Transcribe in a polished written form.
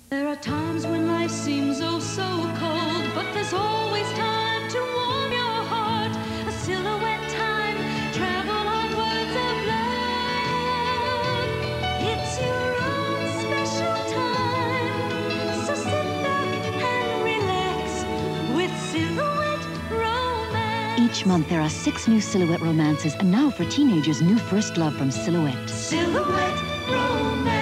There are times when life seems oh so cold, but there's always time to warm your heart. A silhouette time, travel on words of love. It's your own special time, so sit back and relax with Silhouette Romance. Each month there are 6 new Silhouette romances, and now for teenagers, new First Love from Silhouette. Silhouette Romance.